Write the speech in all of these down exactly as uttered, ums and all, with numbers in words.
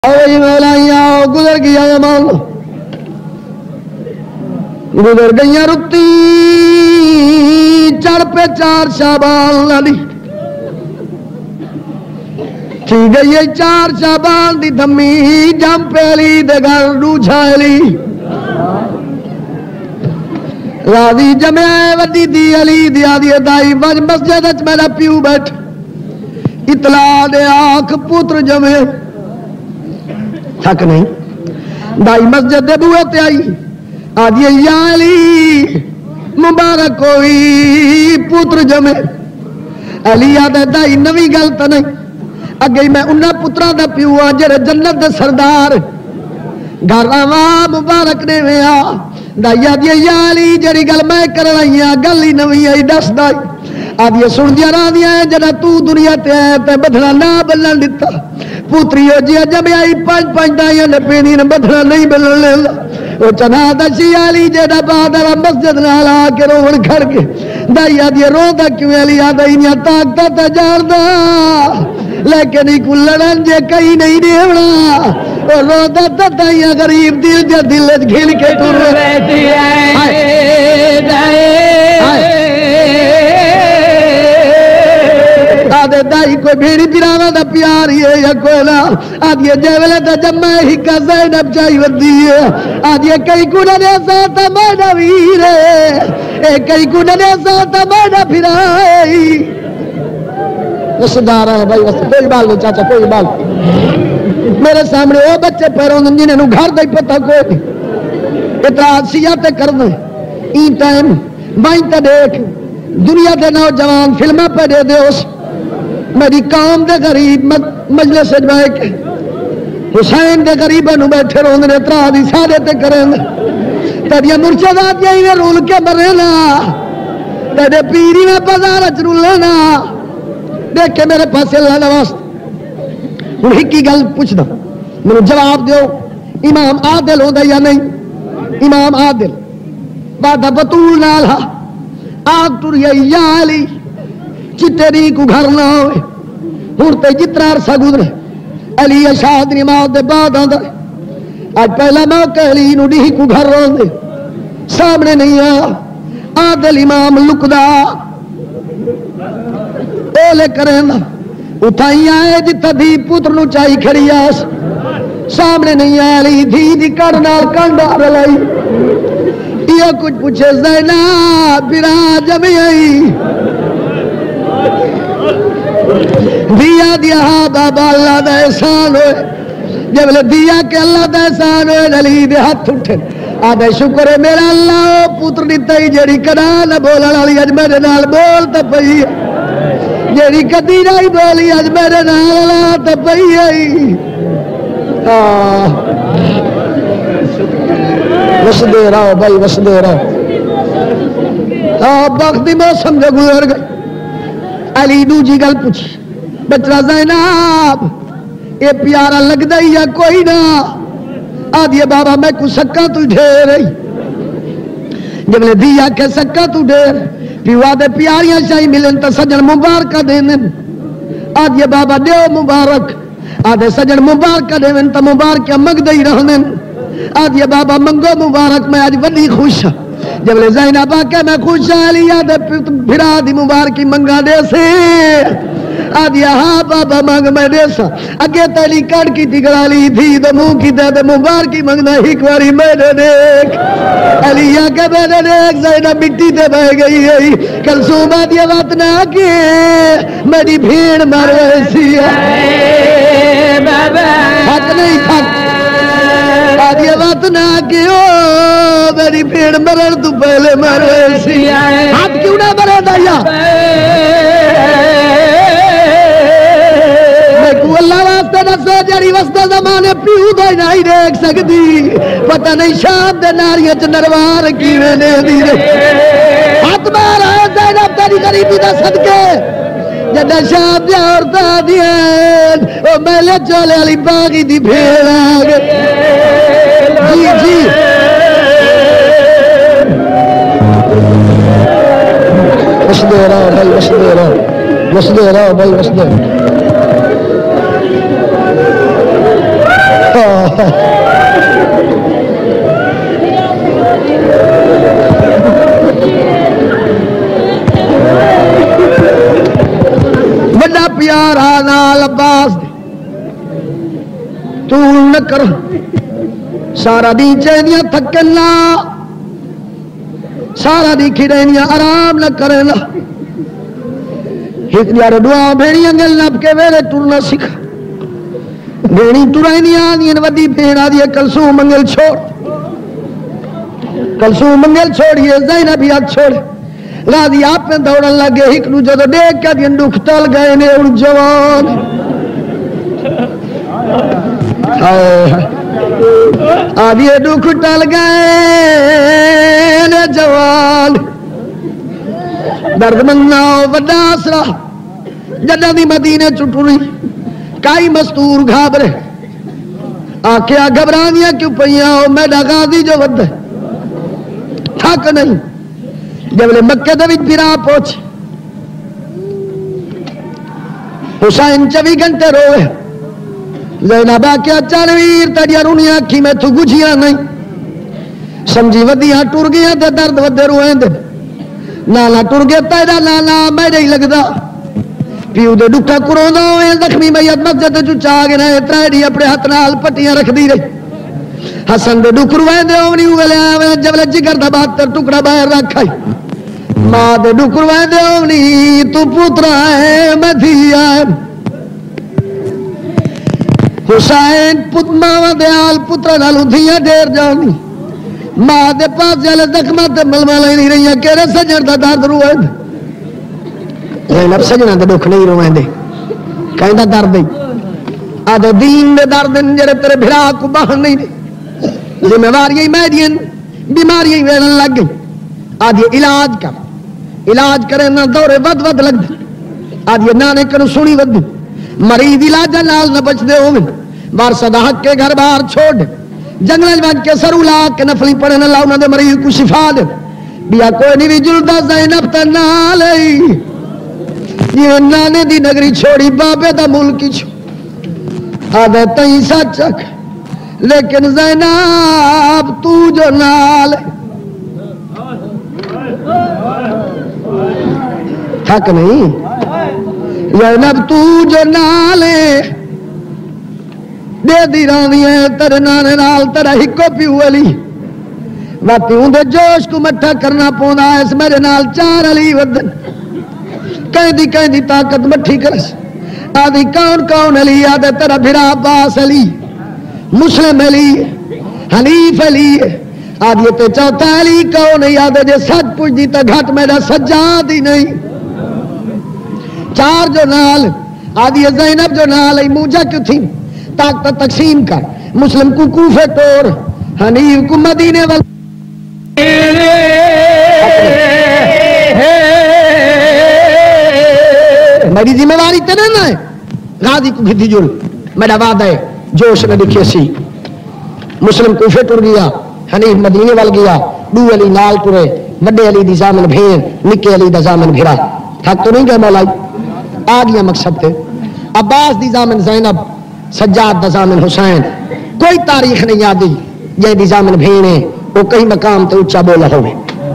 گزر گیا زمان گزر گئی رتی چڑھ پہ چار شابان لالی تھی گئی چار شابان دی دھمی جم پیلی دے گھر ڈو چھائلی راضی جمعہ وڈی دی علی دی آدھی دائی بج مسجد اچ میرا پیو بیٹھ اطلاع دے آنکھ پوتر جمعہ تھک نہیں دائی مسجد دے بوئے تے آئی آدھی یا علی مبارک ہوئی پوتر جمعہ علی آدھے دائی نوی گلت نہیں اگئی میں انہا پترہ دا پیو آ جرے جنت دے سردار گھر آواں مبارک نے میں آ دائی آدھی یا علی جری گل میں کر رہی آ گلی نوی آئی دس دائی آدھی سن دیا را دیا ہے جنا تو دنیا تے آئے تے بدھنا نہ بلن لیتا پوتری ہو جیا جب آئی پانچ پانچ دائیاں نے پینی نے بدھنا نہیں بلن لیتا وہ چنا دشی آلی جیڑا بادر مسجد نالا کے روڑ کھڑ کے دائی آدھی رو دا کیوں علی آدھائی نیا تاکتا تا جان دا لیکن ہی کو لڑن جے کئی نہیں دیونا اور رو دا تا دائیاں غریب دل جا دل گھل کے ٹور رہتی ہے آدھے دائی کوئی بھیڑی پیرانا دا پیاری ہے یا کوئی نا آدھے جیولے دا جمع ہی کا زینب چاہی ودی ہے آدھے کئی کونہ نے ساتا میڈا ویر ہے اے کئی کونہ نے ساتا میڈا پھرائی وسدارا ہے بھائی وسدارا کوئی بال نہیں چاچا کوئی بال میرے سامنے وہ بچے پیروں جنہیں نو گھر دائی پتہ کوئی اطلاعات سیاتے کرنے این ٹائم بائیں تا دیکھ دنیا دے نوجوان فلمہ پہ دے دے اس میری قوم دے غریب مجلس جائے کے حسین دے غریبانو بیٹھے روندے نے ترا دی سارے تے کریں تیریا مرشدات یہی نے رول کے مرنا تیرے پیری میں بازار اچ رولنا دیکھ کے میرے پاس اللہ نواست ہن ہی کی گل پوچھ دا میں جواب دیو امام عادل ہوندا یا نہیں امام عادل بعد بطول نالہ آگ ٹوری یا علی چتری کو گھر نہ ہوئے ہونتے جتنا عرصہ گزرے علی اشاد نماز دے بعد آدھر آج پہلا موقع علی نوڑی کو گھر رون دے سامنے نہیں آیا عادل امام لکدا اولے کریں دا اٹھائی آئے جتا دی پتر نو چاہی کھڑی آس سامنے نہیں آیا علی دھی دی کرنار کانڈار لائی یہ کچھ پوچھے زینب برا جمعی آئی دیا دیا ہاں بابا اللہ دا احسان ہوئے جب لے دیا کہ اللہ دا احسان ہوئے نلی دے ہاتھ اٹھے آدھے شکر ہے میرا اللہ پتر دیتا ہی جیڑی کنا نہ بولا لالی اج میرے نال بولتا پئی جیڑی کدی نہیں بولی اج میرے نال لاتا پئی آئی وس دے رہو بھائی وس دے رہو وقت موسم جو گزر گئی علی دو جی گل پوچھی بچہ زینب اے پیارا لگ دائی یا کوئی نہ آدھیے بابا میں کو سکا تو ڈھیر رہی جب لے دیا کہ سکا تو ڈھیر پیوا دے پیاریاں شاہی ملن تا سجن مبارکہ دینن آدھیے بابا دیو مبارک آدھے سجن مبارکہ دینن تا مبارکہ مگ دائی رہنن آدھیے بابا منگو مبارک میں آج وڈی خوش جب لے زینب آکے میں خوش آلی آدھے بھرا دی مبارکی منگا دے سے آدھیا ہاں بابا مانگ میں دے سا اگے تیلی کڑ کی تگرالی تھی دے منہ کی دے دے مبارکی منگنا ایک باری میں نے دیکھ علی آکے میں نے دیکھ زینب مٹی دے بہ گئی گئی کل صوبہ دیا بات نہ آکے میری بھیڑ مر ویسی ہے حق نہیں تھک آدھیا بات نہ آکے او میری بھیڑ مرن تو پہلے مر ویسی ہے ہاتھ کیوں نہ مرے دایا اللہ واسطے نسو جڑی وسطے زمانے پیو دائی نہیں دیکھ سکتی پتہ نہیں شام دے ناریاں چ نروار کیویں نے دی ہاتھ مار ہے زینب تیری غریبی دا صدقے جدہ شام دے عورتاں دیاں او میلے چولے والی باغی دی بھیڑ آ گئی جی جی وس دے رہو بھائی وس دے رہو وس دے رہو بھائی وس دے بڑا پیارا نال عباس تو نہ کر سارا دی چینیاں تھکنا سارا دی کھڑینیاں آرام نہ کرنا ایک دیار دعا بھیڑیاں گل نب کے ویلے ٹرنا سکھا بھیڑی ٹرائنیاں آدھیں ودی بھیڑا دیئے کلسوم منگل چھوڑ کلسوم منگل چھوڑیے زینب ہاتھ چھوڑے غازی آپ میں دوڑن لگے ایک نو جو دیکھ کے دین دکھ ٹل گئے نے ان جوان آدھے دکھ ٹل گئے نے جوان درد مناؤ بڑا آسرا جنہ دی مدینے چٹوری کائی مستور گھابرے آکھیا گھبرانیاں کیوں پہیاں ہو میڈا غازی جو ود تھک نہیں جب لے مکہ دویت بھیرا پہنچ حسین چوی گھنٹے روئے زینب کیا چارویر تڑیا رونی آنکھی میں تو گجھیاں نہیں سمجھی ودیاں ٹور گیا دے درد ودے روئیں دے نالا ٹور گیا تیرا نالا میرے ہی لگ دا پیو دے ڈکا کرو دا ہوئے زخمی میت مسجد جو چاہ گنا ہے تریڈی اپنے ہاتھ نال پٹیاں رکھ دی رہی حسن دے ڈک روئے دے ہونی ہوئے لے آوے جب لے جگر دا بات تر ٹکڑا باہر رکھائی ماں دے ڈک روئے دے ہونی تو پوترا ہے میں دھی آئے حسین پت ماں دے آل پترا نالو دھیاں دیر جانی ماں دے پاس جلے زخمات ملمہ لے نہیں رہی ہیں کہرے سجر دا درد روئے دے زینب سجنہ دے دکھ نہیں روئے دے کہیں دا درد دے آدھے دین دے درد جڑے تیرے بھرا کو باہر نہیں دے ذمہ واریاں میڈین بیماریاں ویلن لگ گئی آدھے علاج کر علاج کرے نہ دورے ود ود لگ دے آدھے نانے کرو سنی ود دے مریض علاج نال نہ بچ دے ہوئے وارثہ حق کے گھر باہر چھوڑ دے جنگل بن کے سر الا کے نفلی پڑھے نہ اللہ انہوں نے مریض کو شفا دے بیا کوئی نہیں بھی جلدہ زینب تا نالے یہ نانے دی نگری چھوڑی بابے دا ملکی چھو آدھے تئیں سچک لیکن زینب تو جو نالے تھک نہیں زینب تو جو نالے دے دی رانی ہے تر نانے نال تر ہکو پیو علی واپی ہوں دے جوش کو مٹھا کرنا پونا ہے اس میرے نال چار علی ودن کہیں دی کہیں دی طاقت مٹھی کرس آدھی کون کون علی آدھے ترہ بھرا عباس علی مسلم علی حنیف علی آدھی تے چوتھا علی کون ہے آدھے جے سچ پوچھ دی تا گھٹ میرا سجاد ہی نہیں چار جو نال آدھی زینب جو نال ہے موجہ کیوں تھی طاقت تقسیم کر مسلم کو کوفے ٹور حنیف کو مدینے وال میری ذمہ داری تیرے نہ ہے غازی کو گھتی جل میرا وعدہ ہے جوش نہ دکھے سی مسلم کوفے ٹر گیا حنیف مدینے وال گیا دو علی نال ٹرے وڈے علی دی زامن بھیر نکے علی دا زامن بھیرا تھک تو نہیں گئے مولائی آ گیا مقصد تے عباس دی زامن زینب سجاد دا زامن حسین کوئی تاریخ نہیں یادی یہ دی زامن بھینے وہ کہیں مقام تے اچھا بولا ہوئے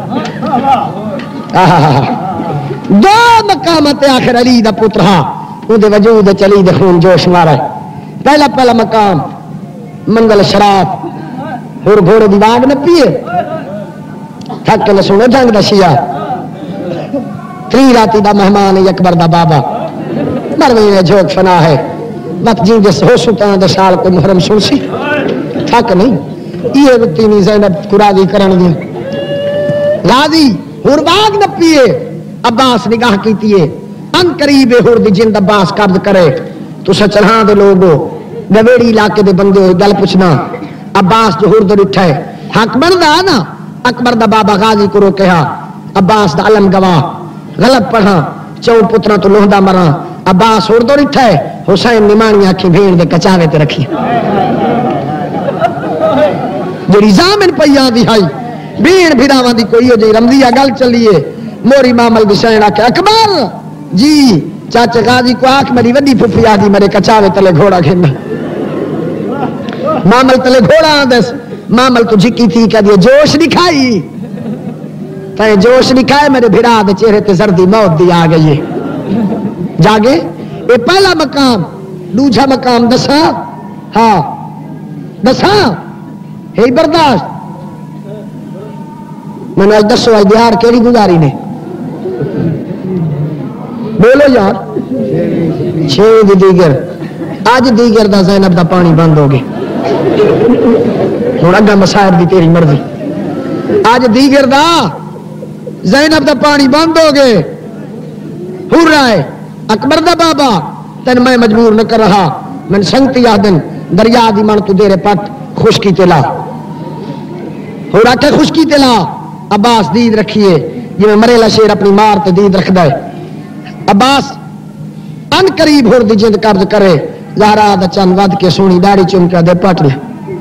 دو مقامت آخر علی دا پترہا او دے وجود چلی دے خون جوش مارا ہے پہلا پہلا مقام منگل شراب اور گھوڑے دی باغ نہ پیے تھک کے سنو جنگ دا شیعہ تری راتی دا مہمان اکبر دا بابا مروی جھوک فنا ہے وقت جن جس ہو سلطان دا سال کو محرم سنسی تھک نہیں یہ رتی نہیں زینب قرآدی کرن دی غازی اور باغ نہ پیے عباس نگاہ کیتی ہے ان قریب ہور دی جن عباس قبض کرے تو سچلہاں دے لوگو نویڑی علاقے دے بندے ہوئے گل پوچھنا عباس جو ہور دے اٹھائے حق بندا نا اکبر دا بابا غازی کو رو کہا عباس دا علم گواہ غلط پڑھا چون پترا تو لوہدا مرا عباس ہور دے اٹھائے حسین نمانی آنکھیں بھیڑ دے کچاوے تے رکھی جڑی زامن پیا دی ہائی بھیڑ بھیڑاواں دی کوئی ہو جی رمضیہ گل چلیے موری مامل بسین آکے اکبر جی چاچے غازی کو آنکھ میری وڈی پھپھی آدھی میرے کچاوے تلے گھوڑا کھینا مامل تلے گھوڑا آدس مامل تو جھکی تھی کہہ دیا جوش دکھائی تے جوش دکھائے میرے بھرا دے چہرے تے زردی موت دی آ گئی جاگے یہ پہلا مقام دوسرا مقام دسا ہاں دسا ہے برداشت میں نے دسو آج دیار کیڑی گزاری نے بولو یار چھ دی دیگر آج دیگر دا زینب دا پانی بند ہو گئے ہوں اگا مسائب دی تیری مرضی آج دیگر دا زینب دا پانی بند ہو گئے ہو رہا ہے اکبر دا بابا تین میں مجبور نہ کر رہا من سنگتی یادن دریا دی من تو دیرے پٹ خشکی تلا ہو رہا کہ خشکی تلا عباس دید رکھیے جی میں مریلا شیر اپنی مار تے دید رکھ دے عباس ان قریب ہور دی جند قبض کرے زہرا دا چند ود کے سونی داڑی چمکا دے پٹ لے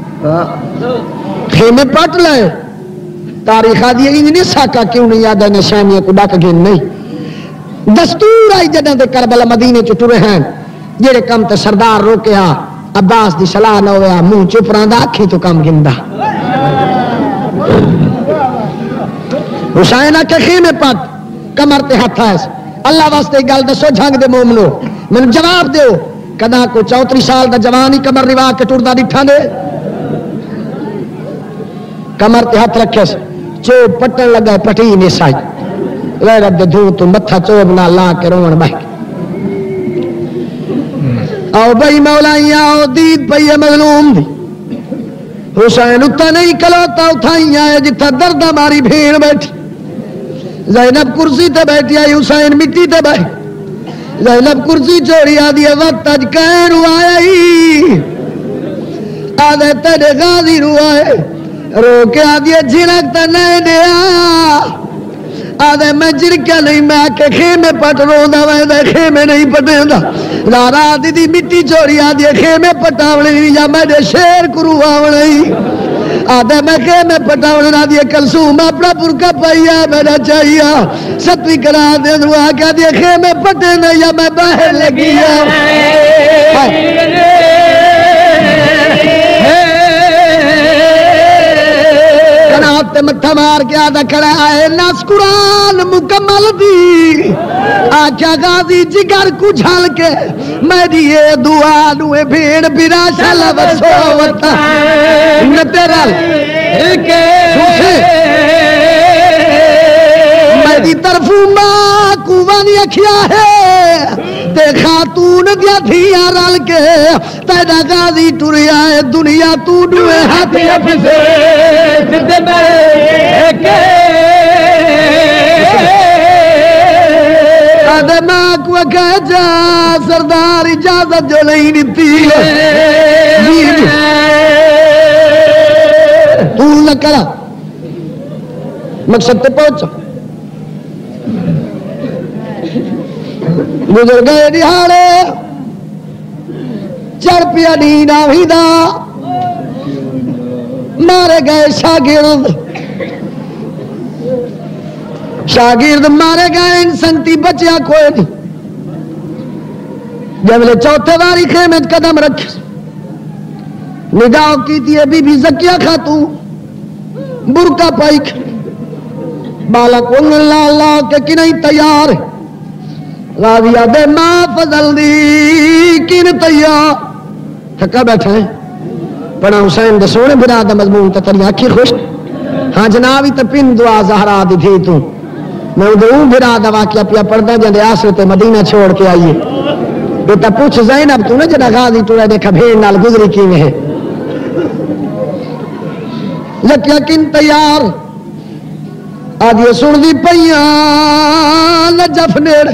خیمے پٹ لے تاریخ آدھی انجنی ساکا کیوں نہیں یاد ہے نشانیاں کو ڈاک گین نہیں دستور آئی جدہ دے کربلا مدینے چٹورے ہیں جیڑے کم تے سردار روکے ہاں عباس دی صلاح نہ ہویا منہ چپ راندہ اکھی تو کم گندہ حسینہ کے خیمے پٹ کمر تے ہتھ ہے اللہ واسطے گل دسو جھنگ دے مومنو من جواب دیو کدا کو چوتری سال دا جوانی کمر روا کے ٹردا ڈٹھا دے کمر تے ہاتھ رکھے چوب پٹن لگا پٹی نہیں سائی غیرت دے دھو تو متھا چوب نہ لا کے رون بہ او بھائی مولائی آؤ دید پئی مظلوم دی حسین اتا نہیں کلوتا اٹھائی آئے جتھا دردہ ماری بھیڑ بیٹھی زینب کرسی تے بیٹھی آئی حسین مٹی تے بیٹھی زینب کرسی چوڑی آدھی وقت اج کہن آئی آدھے تیرے غازی رو آئے رو کے آدھی جھنک تے نہیں دیا آدھے میں جھنکیا نہیں میں آکے خیمے پٹ رو دا ویدے خیمے نہیں پٹے دا لارا آدھی دی مٹی چوڑی آدھی خیمے پٹاوڑی یا میں دے شیر کرو آوڑی آدھے میں خیمے پٹاوڑی آدھی کلسوم اپنا پرکا پائیا میرا چاہیا ستوی کرا دے دو آکے آدھی خیمے پٹے نہیں یا میں باہر لگیا کنات متھا مار کے آدھا کھڑا آئے ناس قرآن مکمل دی آکھا غازی جگر کو جھال کے میری یہ دعا نوے بھیڑ بیرا شالا وسوتا نترال میری طرف ماں کوانی اکھیا ہے تے خاتون دیا دھیا رال کے تیرا غازی ٹوریا ہے دنیا تو ڈوے ہاتھی اپسے سدھے میں کے آدھنا کو کہہ جا سردار اجازت جو نہیں دیتی تو نہ کرا مقصد تے پہنچا گزر گئے دہاڑے چڑھ پیا نینا ویدا مارے گئے شاگرد شاگرد مارے گئے انسانتی بچیا کوئی نہیں جب لے چوتھے واری خیمے قدم رکھے نگاہ کی تھی بی بی زکیہ خاتون برکا پائی بالا کن اللہ اللہ کے کی نہیں تیار ہے راویہ دے ماں فضل دی کن تیار تھکا بیٹھا ہے پڑھا حسین دے سونے برا دا مضمون تا تری آنکھی خوش ہاں جنابی تا پن دعا زہرا دی تھی تو میں ادھر برا دا واقعہ پیا پڑھتا جندے آسرت مدینہ چھوڑ کے آئیے بیٹا پوچھ زینب تو نے جنہ غازی توڑے دیکھا بھیڑ نال گزری کی میں ہے لکیا کن تیار آدھے سن دی پیاں نجف نیڑ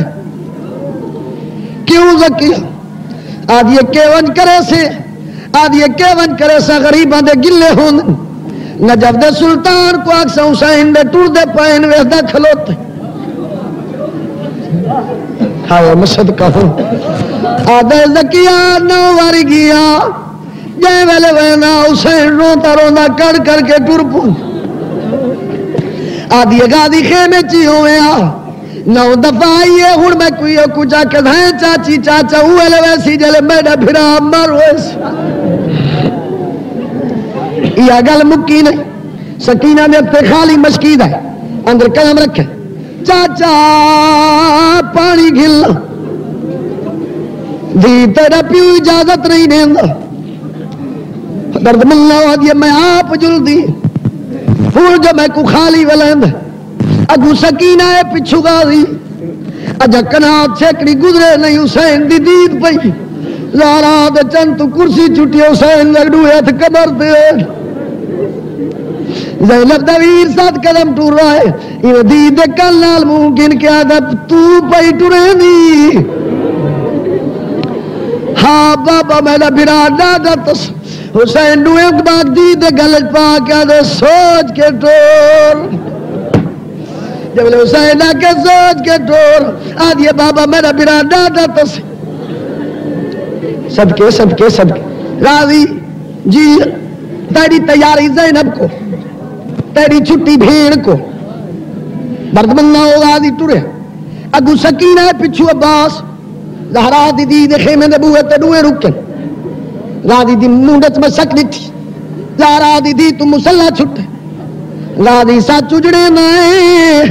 کیوں زکیہ آدھے کیون کرے سے آدھے کیون کرے سے غریبان دے گلے ہون نجف دے سلطان کو اکسا حسین دے ٹور دے پائن ویدہ کھلوتے ہاں مسجد کا ہوں آدھے زکیہ نو واری گیا جائے ویلے وینا حسین روتا رونا کر کر کے ٹور پون آدھی غازی خیمے چی ہوئے آ نو دفعہ آئیے ہون میں کوئی کچھا کہ دھائیں چاچی چاچا ہوئے لے ویسی جلے میڈا بھرا مر ویس آ گل مکی نہیں. سکینہ نے تے خالی مشکید ہے اندر قدم رکھے. چاچا پانی گھل دی تیرا پیو اجازت نہیں دیندا. درد ملنا ہوا دی میں آپ جل دی پھول جو میں کو خالی ولیند اگو سکینہ ہے پچھو غازی اجا کنات چھکڑی گزرے نہیں حسین دی دید پئی زارا دے چند تو کرسی چھٹی حسین لگڑو ہے تھا قبر دے. زینب دویر ساتھ قدم ٹور رہا ہے یہ دید کل نال ممکن کیا دا تو پئی ٹورے دی. ہاں بابا میرا برا دادا تس حسین نو ایک باگ دید گلج پا کیا دے سوچ کے ٹور. جب لے حسین آکے سوچ کے ٹور آدھیے بابا میرا برا دادا تس سب کے سب کے سب کے راضی جی. تیری تیاری زینب کو تیری چھٹی بھیڑ کو بردمنہ ہو غازی ٹورے اگو سکینہ پچھو عباس زہرا دی دی دے خیمے دے بوئے تے دوئے رکن غازی دی مونڈت میں سک نٹھی زہرا دی دی تو مسلح چھٹے غازی سا چجڑے نائے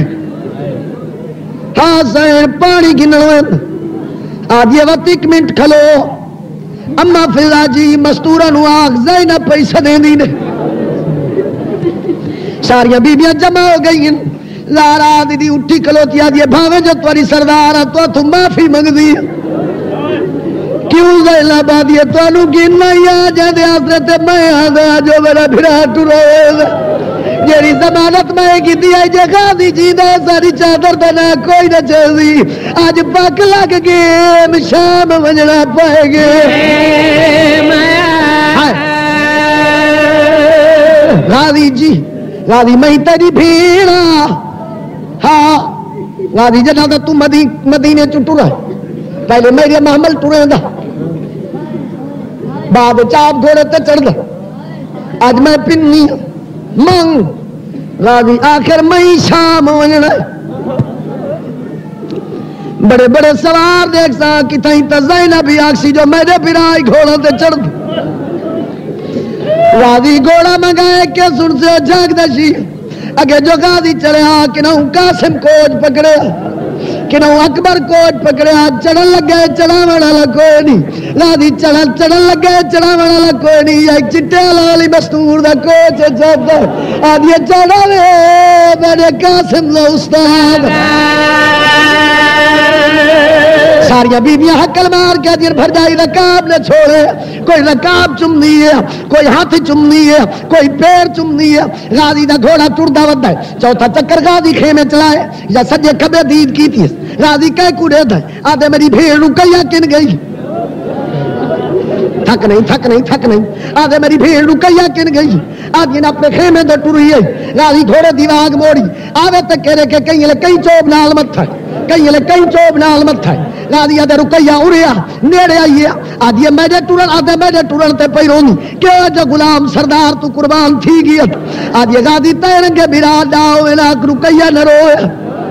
ہاں زین پانی گنوئے آج یہ وقت ایک منٹ کھلو اما فضا جی مستورہ نو آگ زینب پیسہ دیں دی نے ساریاں بیبیاں جمع ہو گئی ہیں. زارا دیدی اٹھی کلوتی آدھی بھاوے جو تواری سردارہ تو تو معافی منگ دی کیوں زینب آدھی تو انو گننا ہی آ جائے دے آسرے میں آدھا جو میرا بھرا ٹروے جیری زمانت میں کی دیا جے غازی جی دے ساری چادر دینا کوئی نہ چیزی آج پاک لگ گئے شام وجنا پائے گے. غازی جی غازی میں تیری بھیڑا ہاں غازی جنا دا تو مدینے چو ٹورا پہلے میرے محمل ٹورے دا بعد چاپ گھوڑے تے چڑھ دا آج میں پنی منگ غازی آخر میں شام وجنا بڑے بڑے سوار دیکھ سا کی تائیں تا زینب بھی آکسی جو میرے پھرائی گھوڑا تے چڑھ دا غازی گھوڑا منگائے کہ سن سے جھاگ دشی اگے جو غازی چڑھے ہاں کہ نہوں قاسم کوج پکڑے کہ نہوں اکبر کوج پکڑے ہاں چڑھن لگے چڑھا وڑا لکوئی نہیں غازی چڑھن چڑھن لگے چڑھا وڑا لکوئی نہیں ایک چٹے لالی مستور دا کوچ چاہتا آدھے چڑھا لے میرے قاسم دا استاد. ساریاں بیبیاں حقل مار کے دیر بھر جائی رکاب نے چھوڑے کوئی رکاب چمنی ہے کوئی ہاتھ چمنی ہے کوئی پیر چمنی ہے. غازی دا گھوڑا ٹردا ودا ہے چوتھا چکر غازی کھیمے چلائے یا سجے کبے دید کی تھی غازی کہہ کوڑے دے آدھے میری بھیڑ رکیا کن گئی تھک نہیں تھک نہیں تھک نہیں آدھے میری بھیڑ رکیا کن گئی آدھی نے اپنے خیمے دے ٹری ہے. غازی گھوڑے دیواگ موڑی آوے تک کہہ رہے کہ کہیں لے کہیں چوب نال مت ہے کہیں لے کہیں چوب نال مت ہے. غازی آدھے رکیا اڑیا نیڑے آئیے آدھی میرے ٹورن آدھے میرے ٹورن تے پئی رونی کہ جو غلام سردار تو قربان تھی گیا آدھی غازی تیرنگے بھرا ڈاؤ علاق رکیا نہ رویا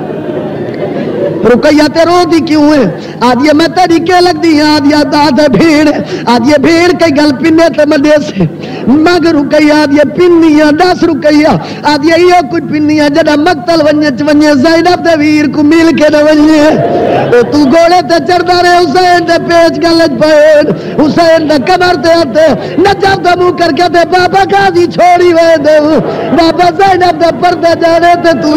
رکیا تے رو دی کیوں ہے آدھی میں تیری کے لگ دی آدھی آدھے بھیڑ آدھی بھیڑ کے گل پینے تے مدے سے مگ رکیا آدھی پنیا دس رکیا آدھی یہ کچھ پنیا جڑا مقتل ونجے چونجے زینب دے ویر کو مل کے نہ ونجے تو گوڑے تے چڑھدا رہے حسین دے پیچ گلج پین حسین دے کمر تے ہتے نجر دے منہ کر کے دے بابا غازی چھوڑی وے دے بابا زینب دے پردے جانے تے تو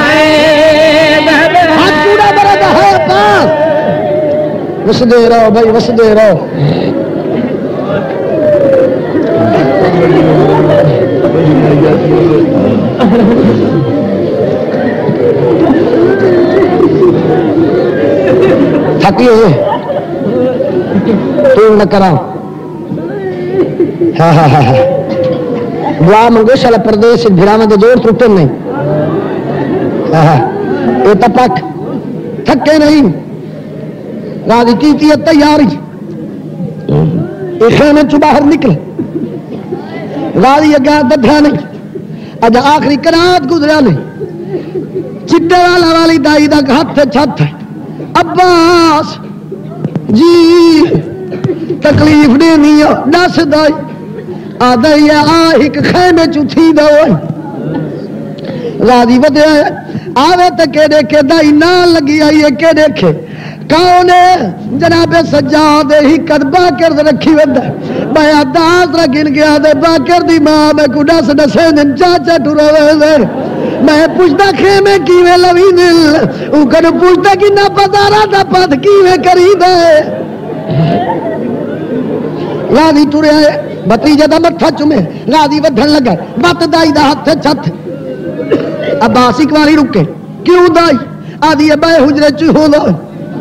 ہاتھ پورا میرا دا ہے پاس وس دے رہو بھائی وس دے رہو تھکی ہوئے تو نہ کرا ہاں ہاں ہاں دعا منگو شالا پردیش بھرانے دے جوڑ ٹوٹے نہیں ہاں ہاں اے تپک تھکے نہیں غازی کیتی ہے تیاری ایک خیمے چو باہر نکلے غازی اگا بدھا نہیں اج آخری قرات گزرا لے چٹے والا والی دائی دا ہاتھ چھت ہے عباس جی تکلیف دینی ہے دس دائی آدھا یہ آہک خیمے چوتھی دو غازی ودیا آوے تے کے دیکھے دائی نہ لگی آئیے کے دیکھے کون ہے جناب سجاد ہی قد باکر رکھی ودہ میں داس رکھن گیا دے باکر دی ماں میں کو ڈس ڈسے دن چاچا ٹورا وے میں پوچھتا خیمے کیویں لوی دل او کنو پوچھتا کہ نہ پتارا دا پت کیویں کری دے غازی ٹورے آئے بتیجے دا متھا چومے غازی ودھن لگا بت دائی دا ہاتھ چھت عباس اقبالی رکے کیوں دائی آدھی ابائے حجرے چوہو دا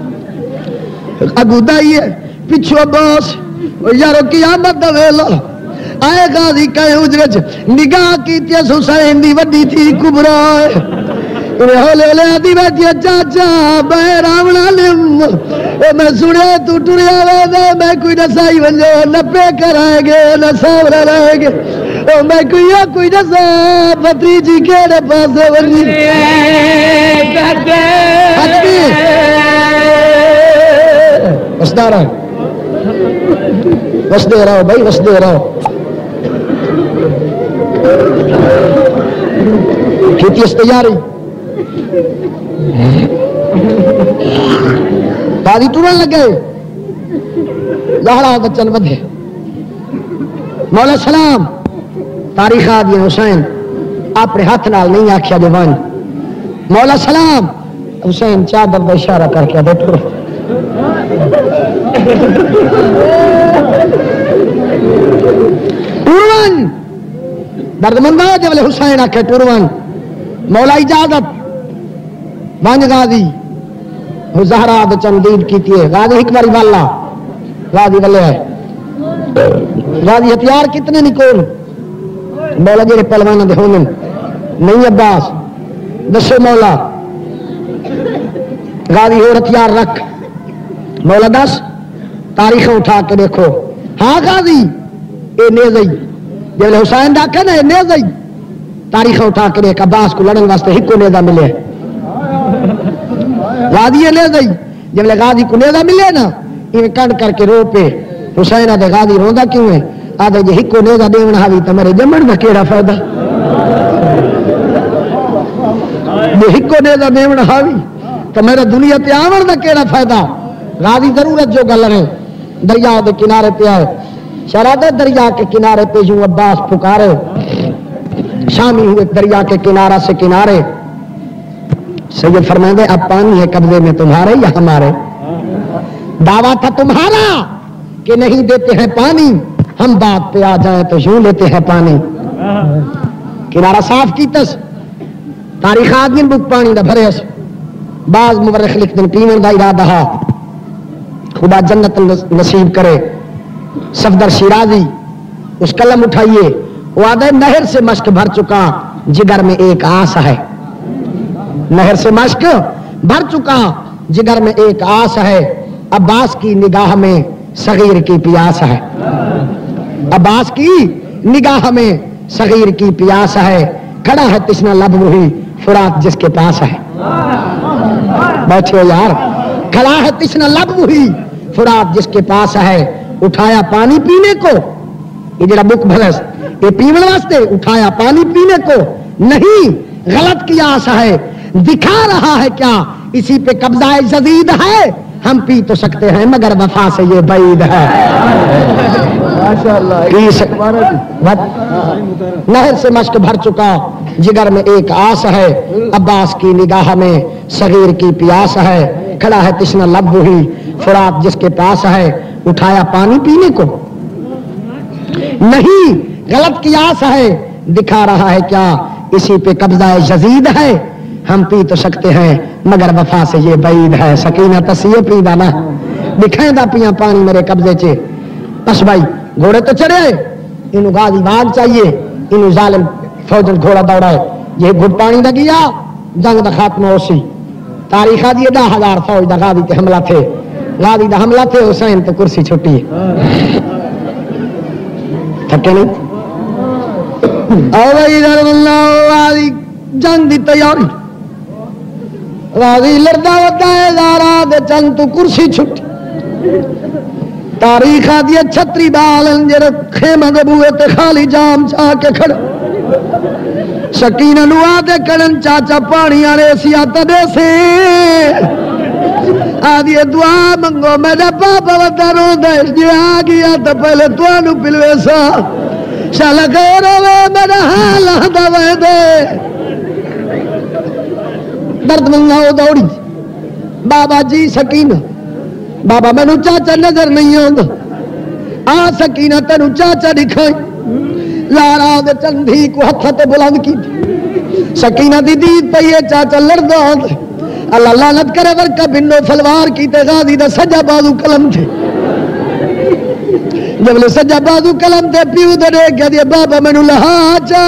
اگو دائی ہے پچھو عباس یارو قیامت دا ویلا آئے غازی کہے حجرے چ نگاہ کی تیس حسین دی وڈی تھی کبرا ہے ہولے ہولے آدھی بیٹھی چاچا بے راونا لم میں سنے تو ٹریا وے دے میں کوئی نسائی بنجو نپے کر آئے گے نہ ساورا رہے گے میں کوئی یا کوئی نسا پتری جی کیڑے پاسے ورنی حتمی وسدہ رہا وسدے رہو بھائی وسدے رہو کھیتی استجاری قاضی ٹورن لگے زہرا بچن ودھے مولا سلام تاریخ آدھی حسین اپنے ہاتھ نال نہیں آکھیا دیوان مولا سلام حسین چادر دا اشارہ کر کے دے ٹور ٹورون درد مندہ جب حسین آکھے ٹورون مولا اجازت بانج غازی زہرا بچن دید کیتی ہے غازی حکمری والا غازی والے ہے غازی ہتھیار کتنے نکول مولا جیرے پہلوانا دے ہونے نہیں عباس دسو مولا غازی اور ہتھیار رکھ مولا دس تاریخ اٹھا کے دیکھو ہاں غازی اے نیزئی جب حسین ڈاکھا نا اے نیزئی تاریخ اٹھا کے دیکھ عباس کو لڑن واسطے ہکو نیزہ ملے غازی لے گئی جب لے غازی کو نیزہ ملے نا یہ کنڈ کر کے رو پہ حسین آدھے غازی روندہ کیوں ہے آدھے جی ہکو نیزہ دیون حاوی تو میرے جمن دا کیڑا فائدہ یہ ہکو نیزہ دیون حاوی تو میرے دنیا تے آون دا کیڑا فائدہ غازی ضرورت جو گل رہے دریا دے کنارے پہ آئے شرادہ دریا کے کنارے پہ جو عباس پکارے شامی ہوئے دریا کے کنارہ سے کنارے سید فرمائیں دے اب پانی ہے قبضے میں تمہارے یا ہمارے دعویٰ تھا تمہارا کہ نہیں دیتے ہیں پانی ہم بات پہ آ جائیں تو یوں لیتے ہیں پانی کنارہ صاف کی تس تاریخ آدمی بک پانی دا بھرے اس بعض مورخ لکھتے پیمن دا ارادہ خدا جنت نصیب کرے صفدر شیرازی اس قلم اٹھائیے وعدہ نہر سے مشک بھر چکا جگر میں ایک آس ہے نہر سے مشک بھر چکا جگر میں ایک آس ہے عباس کی نگاہ میں صغیر کی پیاس ہے عباس کی نگاہ میں صغیر کی پیاس ہے کھڑا ہے تشنا لب وہی فرات جس کے پاس ہے بیٹھے یار کھڑا ہے تشنا لب وہی فرات جس کے پاس ہے اٹھایا پانی پینے کو یہ جڑا بک بھلس یہ پیون واسطے اٹھایا پانی پینے کو نہیں غلط قیاس ہے دکھا رہا ہے کیا اسی پہ قبضہ جدید ہے ہم پی تو سکتے ہیں مگر وفا سے یہ بعید ہے نہر سے مشک بھر چکا جگر میں ایک آس ہے عباس کی نگاہ میں صغیر کی پیاس ہے کھڑا ہے تشنا لب وہی فرات جس کے پاس ہے اٹھایا پانی پینے کو نہیں غلط قیاس ہے دکھا رہا ہے کیا اسی پہ قبضہ جدید ہے ہم پی تو سکتے ہیں مگر وفا سے یہ بعید ہے سکینہ تسیہ پی دانا دکھائیں دا پیاں پانی میرے قبضے چے بس بھائی گھوڑے تو چڑھے انہوں غازی باغ چاہیے انہوں ظالم فوجن گھوڑا دوڑا ہے یہ گھٹ پانی دا گیا جنگ دا خاتمہ ہوسی تاریخہ دیئے دا ہزار فوج دا غازی تے حملہ تھے غازی دا حملہ تھے حسین تو کرسی چھوٹی ہے تھکے نہیں اوہ ادھر اللہ غازی جنگ دی تیاری غازی لڑدا ودا ہے زارا دے چند تو کرسی چھٹی تاریخ آدھی چھتری بالن جر خیمہ دے بوئے تے خالی جام چاہ کے کھڑا سکینہ نو آدھے کڑن چاچا پانی آنے سیاتا دے سے آدھی دعا منگو میرا پاپا وطا رو دے جی آگیا تو پہلے توانو پلوے سا شالا خیر ہوئے میرا حال آدھا وے دے درد منگاؤ دوڑی بابا جی سکینہ بابا میں نو چاچا نظر نہیں ہوندہ آ سکینہ تینو چاچا دکھائی لارا دے چندھی کو ہتھا تے بلند کی تھی سکینہ دی دید پہ یہ چاچا لڑدہ ہوندہ اللہ لعنت کرے ورکا بنو فلوار کی تے غازی دا سجا بازو کلم تھے جب لے سجا بازو کلم تھے پیو دے دے کیا دیا بابا میں نو لہا چا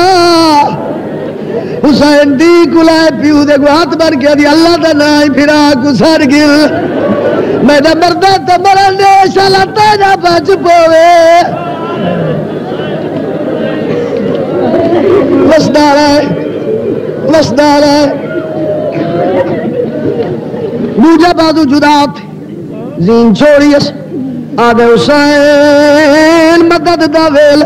حسین دی کلائے پیو دے کو ہاتھ بار کیا دیا اللہ دا نائی پھرا کو سار گر میں دا مردہ تو مرنے شالا تیجا بچ پوے وسدار ہے وسدار ہے موجہ بازو جدا تھے زین چھوڑیس آدھے حسین مدد دا ویلے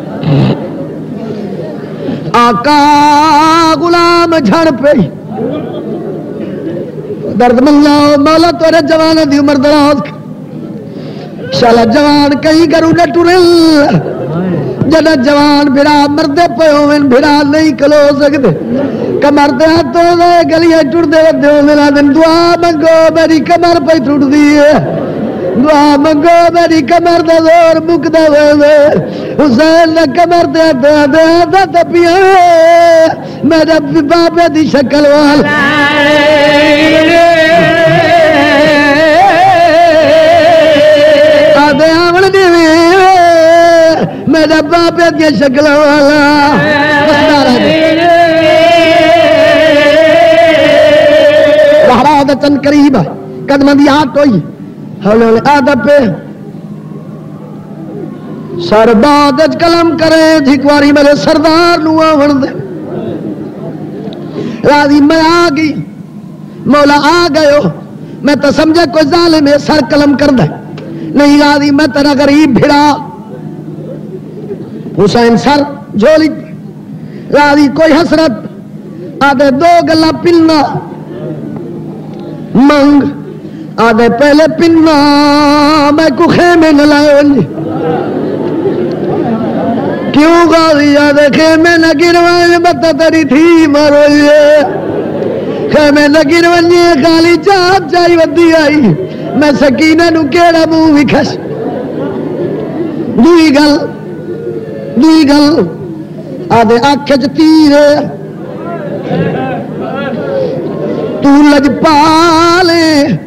آقا غلام جھڑ پہ درد ملاؤ مولا تورے جوان دی عمر دراز شالا جوان کہیں کرو نہ ٹرل جنہ جوان بھرا مردے پہ ہوئے بھرا نہیں کلو سکتے کمر دے ہاتھوں دے گلیاں ٹوڑ دے ودے ہو ملا دن دعا منگو میری کمر پہ ٹوڑ دیئے دعا منگو میری کمر دے زور مک دے وے حسین نے کمر دے دے دے دے دے پیا میرے بابے دی شکل وال آدھے آمن دیوے میرے بابے دی شکل والا رہا دا چند قریب ہے قدمہ دی ہاتھ ہوئی ہولے ہولے آدھا پہ سر بادج کلم کرے جھکواری میرے سردار نوہ ورد راضی میں آگئی مولا آ گئے ہو میں تو سمجھے کوئی ظالم ہے سر کلم کر دے نہیں راضی میں تیرا غریب بھڑا حسین سر جھولی راضی کوئی حسرت آدھے دو گلہ پلنا منگ آدھے پہلے پلنا میں کو خیمے نہ لائے ونجی کیوں غازی آدھے خیمے نہ گروائے بتا تری تھی مروئے خیمے نہ گروائے خالی چاپ چاہی ودی آئی میں سکینہ نو کیڑا مو وکھش دوئی گل دوئی گل آدھے آنکھیں تیرے تو لج پالے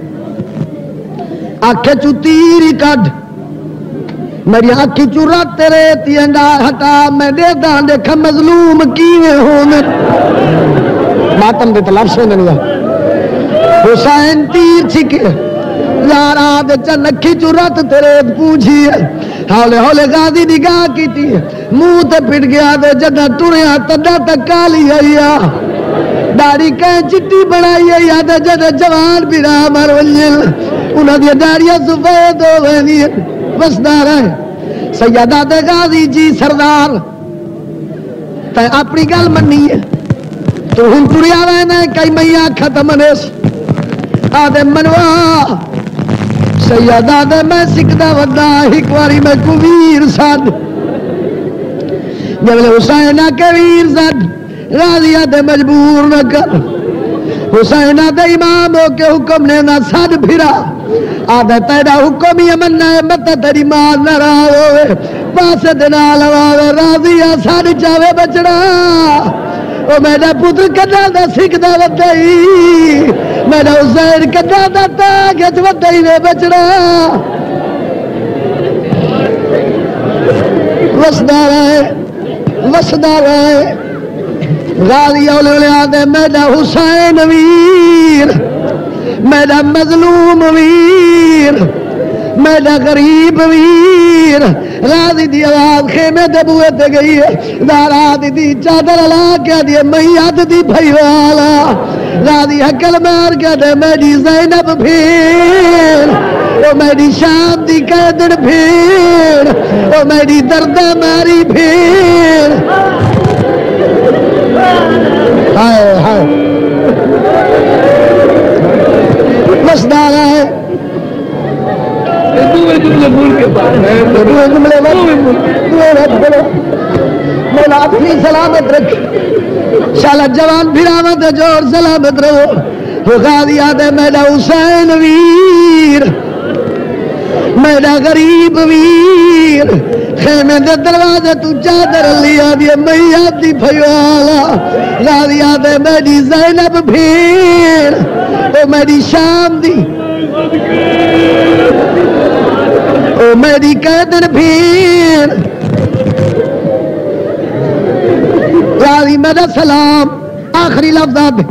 آنکھیں چو تیری کڈ میری آنکھی چو رات تیرے تینڈا ہٹا میں دے دان دیکھا مظلوم کیوے ہونے ماتم دے تلاف سے نہیں حسین تیر چھکے یارا دے چن اکھی چو رات تیرے پوچھی ہولے ہولے غازی نگاہ کی تھی منہ تے پٹ گیا دے جدہ ٹریا تدہ تک کالی آیا داڑی کہیں چٹی بڑھائی آیا دے جدہ جوان بیرا مر ونجل انہاں دیا داڑیاں سفید ہو گئی وسدار ہے سیدہ دے غازی جی سردار تے اپنی گل منی ہے تو ہن ٹریا وینا کئی میاں ختم نیس آدھے منوا سیدہ دے میں سکھدا ودا ایک واری میں کو ویر ساد جب حسینہ کے ویر ساد راضیہ دے مجبور نہ کر حسینہ دے امام ہو کے حکم نے نہ ساد پھرا آدھے تیرا حکم ہی امن ہے مت تیری ماں نہ رہا ہوئے پاس دینا لواوے راضیہ ساد چاوے بچڑا او میرا پتر کدا دا سکھدا ودا ہی میرا حسین کدا دا تاگت ودا ہی نے بچڑا وسدار ہے وسدار ہے غازی اولے اولے آدھے میرا حسین ویر میرا مظلوم ویر میرا غریب ویر راضی دی آواز خیمے دے بوئے تے گئی ہے دارا دی دی چادر لا کے دی میاد دی بھائی والا راضی حکل مار کے دے میری زینب بھیر او میری شام دی قیدر بھیر او میری دردہ ماری بھیر ہائے ہائے مسدار ہے دوے جملے بول کے بعد دوے جملے بول مولا اپنی سلامت رکھ شالا جوان بھراوت جوڑ سلامت رہو ہوگا دیا دے میرا حسین ویر میرا غریب ویر خیمے دے دروازے تو چادر لیا دیا میاد دی بھیوالا لا دیا دے میری زینب بھیر او میری شام دی او میری قیدر بھیر راضی میرا سلام آخری لفظ آب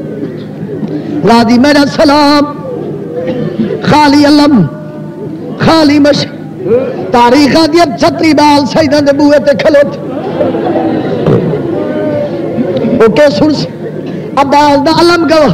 راضی میرا سلام خالی علم خالی مش تاریخ آدھی اب چھتری بال سیدہ دے بوئے تے کھلوت وہ کہ سن سی اب بال دا علم گوا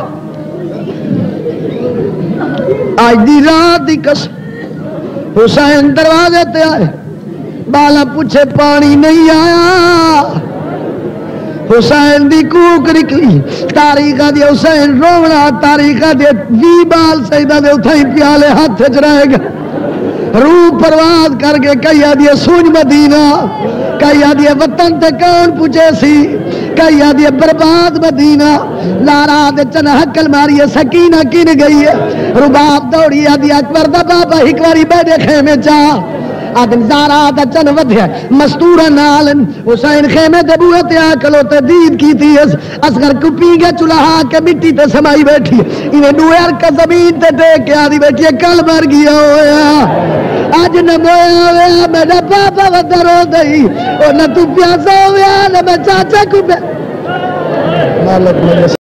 آج دی رات دی کس حسین دروازے تے آئے بالا پوچھے پانی نہیں آیا حسین دی کوک نکلی تاریخ آدھی حسین رونا تاریخ آدھی وی بال سیدہ دے اتھائی پیالے ہاتھ چرائے گا روح پرواز کر کے کئی آدھی سونج مدینہ کئی آدھی وطن تے کون پوچھے سی کئی آدھی برباد مدینہ لارا دے چن حکل ماری سکینہ کن گئی ہے رباب دوڑی آدھی اکبر دا بابا ہکواری بیٹھے خیمے چاہ آدم زارا دا چن ودھیا مستورا نالن حسین خیمے دے بوئے تے آکلو تے دید کی تھی اصغر کو پیگے چلہا کے مٹی تے سمائی بیٹھی انہیں ڈویر کا زمین تے ٹیک کے آدھی بیٹھی کل مر گیا ہویا آج نہ مویا ہویا میرا پاپا ودر ہو دئی اور نہ تو پیاسا ہویا نہ میں چاچا کو